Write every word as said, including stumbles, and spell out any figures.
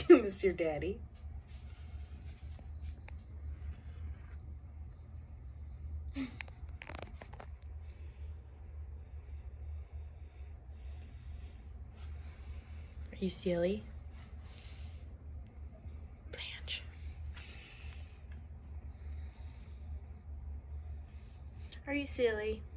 You miss your daddy. Are you silly? Blanche. Are you silly?